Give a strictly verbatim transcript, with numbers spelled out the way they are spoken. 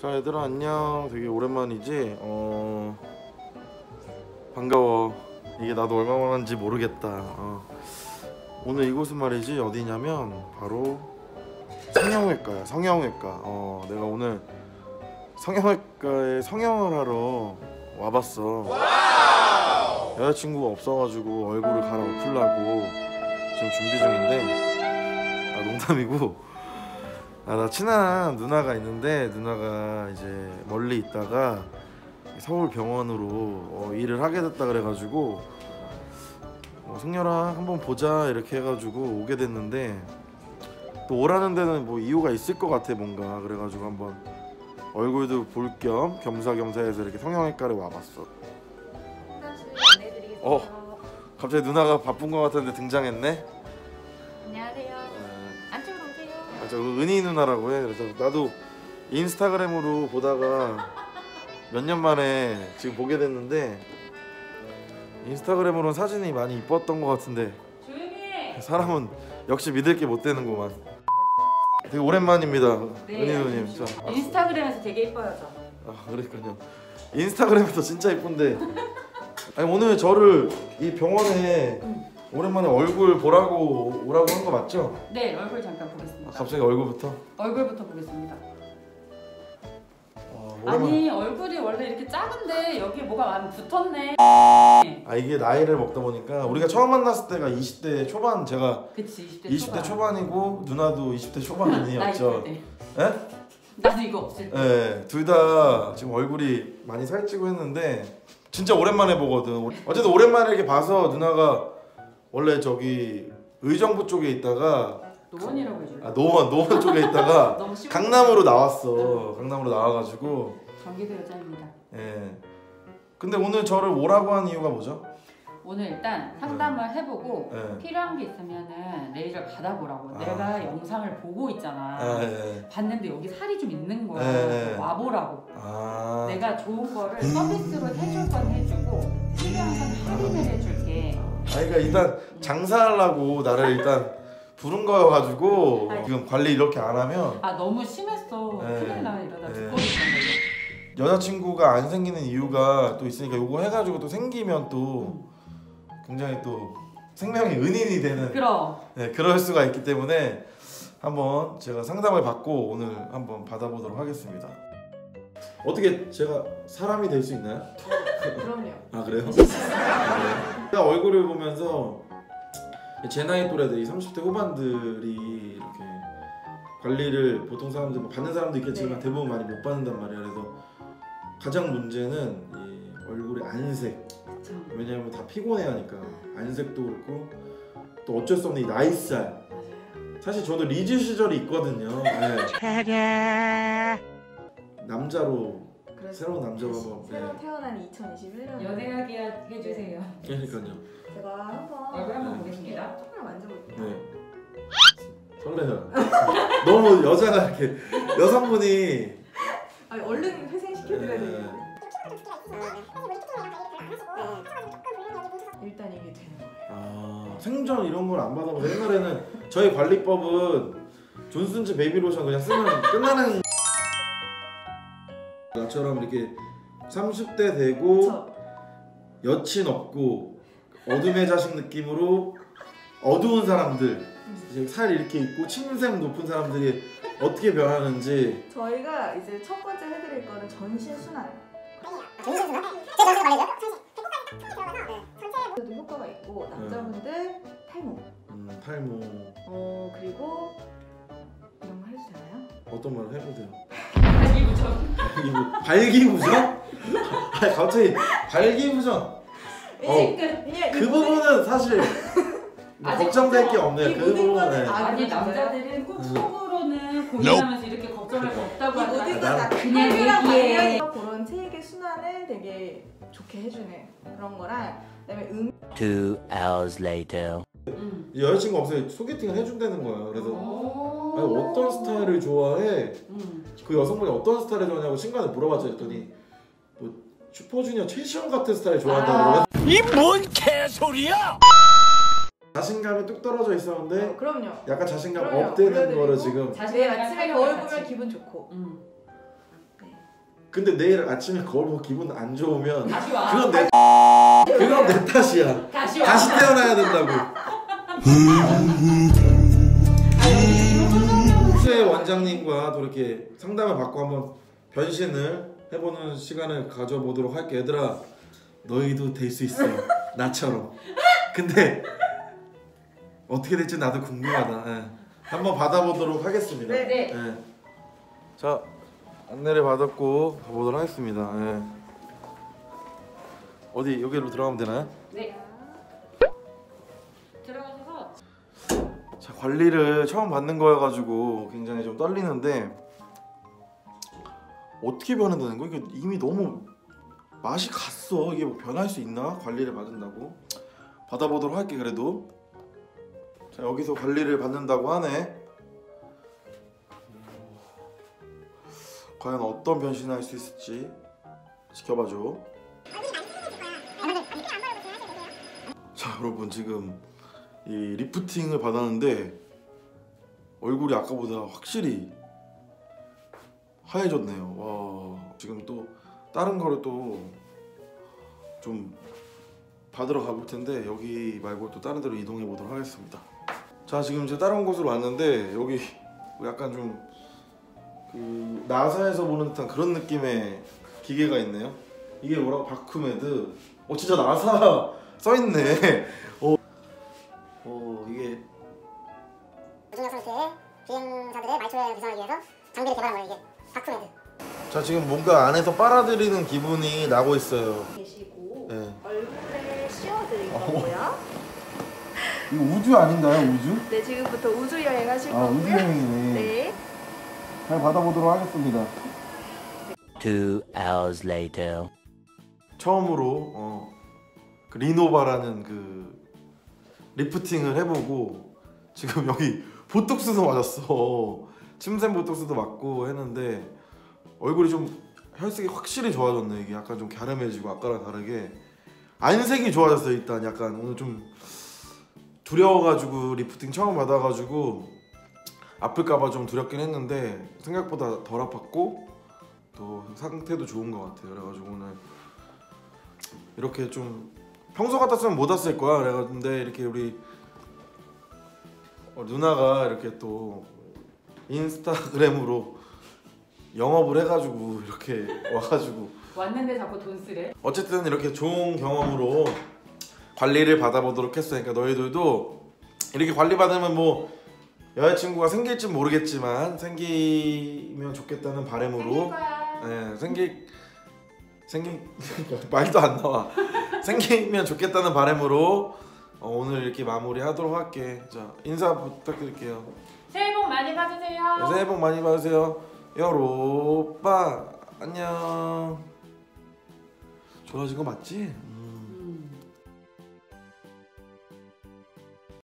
자 얘들아 안녕. 되게 오랜만이지? 어... 반가워. 이게 나도 얼마만인지 모르겠다. 어. 오늘 이곳은 말이지 어디냐면 바로 성형외과야. 성형외과. 어, 내가 오늘 성형외과에 성형을 하러 와봤어. 여자친구가 없어가지고 얼굴을 갈아엎으려고 지금 준비 중인데, 아 농담이고, 아, 나 친한 누나가 있는데 누나가 이제 멀리 있다가 서울 병원으로 어, 일을 하게 됐다 그래가지고 어, 승열아 한번 보자 이렇게 해가지고 오게 됐는데, 또 오라는 데는 뭐 이유가 있을 것 같아 뭔가. 그래가지고 한번 얼굴도 볼 겸 겸사겸사해서 이렇게 성형외과를 와봤어. 어 갑자기 누나가 바쁜 것 같았는데 등장했네. 안녕하세요. 안쪽으로 오세요. 아, 저 은희 누나라고 해. 그래서 나도 인스타그램으로 보다가 몇 년 만에 지금 보게 됐는데, 인스타그램으로는 사진이 많이 이뻤던 것 같은데 조용히. 사람은 역시 믿을 게 못 되는구만. 되게 오랜만입니다. 네, 은희 누님. 자, 인스타그램에서 되게 이뻐요 저. 아 그러니까요. 인스타그램에서 진짜 이쁜데, 아니 오늘 저를 이 병원에 응. 오랜만에 얼굴 보라고 오라고 한 거 맞죠? 네, 얼굴 잠깐 보겠습니다. 아, 갑자기 얼굴부터? 얼굴부터 보겠습니다. 아, 아니 얼굴이 원래 이렇게 작은데 여기 뭐가 많이 붙었네. 아 이게 나이를 먹다 보니까, 우리가 처음 만났을 때가 이십 대 초반, 제가 그치 이십 대 이십 대 초반. 초반이고 누나도 이십 대 초반이었죠. 때. 예? 나도 이거 없을 때. 네, 둘 다 지금 얼굴이 많이 살찌고 했는데 진짜 오랜만에 보거든. 어쨌든 오랜만에 이렇게 봐서, 누나가 원래 저기 의정부 쪽에 있다가 노원이라고 해줄래? 아 노원 노원 쪽에 있다가 너무 쉬워. 강남으로 나왔어. 강남으로 나와가지고. 경기도 여자입니다. 예. 근데 오늘 저를 오라고 한 이유가 뭐죠? 오늘 일단 상담을 해보고 네. 필요한 게 있으면은 레이저를 받아보라고. 아. 내가 영상을 보고 있잖아. 아, 예. 봤는데 여기 살이 좀 있는 거야. 네. 와보라고. 아. 내가 좋은 거를 서비스로 해줄 건 해주고 필요한 건 할인을 해줄게. 아, 그러니까 일단 장사하려고 나를 일단 부른 거여가지고 아니. 지금 관리 이렇게 안 하면 아 너무 심했어. 네. 큰일 나 이러다 네. 죽거든. 여자친구가 안 생기는 이유가 또 있으니까, 요거 해가지고 또 생기면 또 굉장히 또 생명이 은인이 되는, 그럼. 네, 그럴 수가 있기 때문에 한번 제가 상담을 받고 오늘 한번 받아보도록 하겠습니다. 어떻게 제가 사람이 될 수 있나요? 그럼요. 아 그래요? 아, 그래요? 제가 얼굴을 보면서 제 나이 또래들이 삼십 대 후반들이 이렇게 관리를 보통 사람들 뭐 받는 사람도 있겠지만 네. 대부분 많이 못 받는단 말이야. 그래서 가장 문제는 이 얼굴의 안색. 그쵸. 왜냐면 다 피곤해하니까 안색도 그렇고, 또 어쩔 수 없는 이 나이살. 맞아요. 사실 저도 리즈 시절이 있거든요. 네. 남자로, 새로운 남자로 한번. 새로 네. 태어난 이천이십일 년 연애하게 해주세요. 그러니까요. 제가 한번 얼굴 한번 보겠습니다. 조금만 만져볼게요. 네. 설레요. 너무 여자가 이렇게 여성분이. 아니 얼른 회생시켜드려야 네. 돼요. 일단 이게 되는 거예요. 아, 생전 이런 걸 안 받아봐서. 옛날에는 저희 관리법은 존슨즈 베이비로션 그냥 쓰면 끝나는. 나처럼 이렇게 삼십 대 되고 그쵸? 여친 없고 어둠의 자식 느낌으로 어두운 사람들, 이제 살 이렇게 있고 침샘 높은 사람들이 어떻게 변하는지. 저희가 이제 첫 번째 해드릴 거는 전신 순환. 전신 순환? 제 전신 관리죠? 전체에도 효과가 있고, 남자분들 탈모, 음, 탈모. 어 그리고 이런 거 해도 되나요? 어떤 말을 해보세요. 발기부전. 발기부, 발기부전? 아니 갑자기 발기부전. 어, 예, 그 부분은 사실 뭐 아직 걱정될 게 걱정- 없네요. 이 그 모든 부분은. 거는 네. 다- 아니 진짜요? 남자들은 꼭 속으로는 고민하면서 이렇게 걱정할 거 없다고 이 모든 하잖아. 건 다 그냥 그냥 얘기해. 얘기해. 그런 체액의 순환을 되게 좋게 해주는 그런 거랑, 그다음에 음 Two hours later. 음. 여자친구 없어요. 소개팅을 해준다는 거예요. 그래서 오. 아니, 어떤 스타일을 좋아해? 음. 그 여성분이 어떤 스타일을 좋아하냐고 친구한테 물어봤죠. 했더니 뭐 슈퍼주니어 최시원 같은 스타일 좋아한다고. 아. 그래서 이 뭔 개소리야! 자신감이 뚝 떨어져 있었는데 어, 그럼요. 약간 자신감 그럼요. 업되는 올려드리고. 거를 지금. 내일 아침에 거울 같이. 보면 기분 좋고. 음. 네. 근데 내일 아침에 거울 보고 기분 안 좋으면 다시 와. 그건 내 그건 내 탓이야. 다시 와. 다시 태어나야 된다고. 수혜 원장님과 또 이렇게 상담을 받고 한번 변신을 해보는 시간을 가져보도록 할게. 얘들아, 너희도 될 수 있어. 나처럼. 근데 어떻게 될지 나도 궁금하다. 예. 한번 받아보도록 하겠습니다. 네. 네. 예. 자, 안내를 받았고 가보도록 하겠습니다. 예. 어디 여기로 들어가면 되나요? 네. 들어가셔서 자, 관리를 처음 받는 거여가지고 굉장히 좀 떨리는데 어떻게 변한다는 거야? 이게 이미 너무 맛이 갔어. 이게 뭐 변할 수 있나? 관리를 받는다고 받아보도록 할게. 그래도 자, 여기서 관리를 받는다고 하네. 과연 어떤 변신을 할 수 있을지 지켜봐줘. 자, 여러분 지금 이 리프팅을 받았는데 얼굴이 아까보다 확실히 하얘졌네요. 와, 지금 또 다른 거를 또 좀 받으러 가볼 텐데 여기 말고 또 다른 데로 이동해 보도록 하겠습니다. 자, 지금 제가 다른 곳으로 왔는데 여기 약간 좀 그 나사에서 보는 듯한 그런 느낌의 기계가 있네요. 이게 뭐라고? 바쿠메드. 어, 진짜 나사 써 있네. 어, 어 이게 무중력 상태의 비행사들의 말초를 개선하기 위해서 장비를 개발한 거예요. 이게 바쿠메드. 자, 지금 뭔가 안에서 빨아들이는 기분이 나고 있어요. 계시고 네. 얼굴에 씌워드릴 거고요. 이거 우주 아닌가요? 우주? 네, 지금부터 우주 여행하실 아, 거고요. 우주 여행이네. 네. 잘 받아보도록 하겠습니다. Two hours later. 처음으로 어, 그 리노바라는 그 리프팅을 해보고 지금 여기 보톡스도 맞았어. 침샘 보톡스도 맞고 했는데 얼굴이 좀 혈색이 확실히 좋아졌네. 이게 약간 좀 갸름해지고 아까랑 다르게 안색이 좋아졌어요. 일단 약간 오늘 좀 두려워가지고 리프팅 처음 받아가지고 아플까봐 좀 두렵긴 했는데 생각보다 덜 아팠고 또 상태도 좋은 것 같아요. 그래가지고 오늘 이렇게 좀 평소 같았으면 못 왔을 거야. 그래가지고 이렇게 우리 어, 누나가 이렇게 또 인스타그램으로 영업을 해가지고 이렇게 와가지고 왔는데 자꾸 돈 쓰래. 어쨌든 이렇게 좋은 경험으로 관리를 받아보도록 했으니까 너희들도 이렇게 관리 받으면 뭐 여자친구가 생길지 모르겠지만 생기면 좋겠다는 바람으로 생길 거야. 네, 생기 생기 말도 안 나와. 생기면 좋겠다는 바람으로 어, 오늘 이렇게 마무리하도록 할게. 자, 인사 부탁드릴게요. 새해 복 많이 받으세요. 네, 새해 복 많이 받으세요. 여로 오빠 안녕. 좋아진 거 맞지? 음.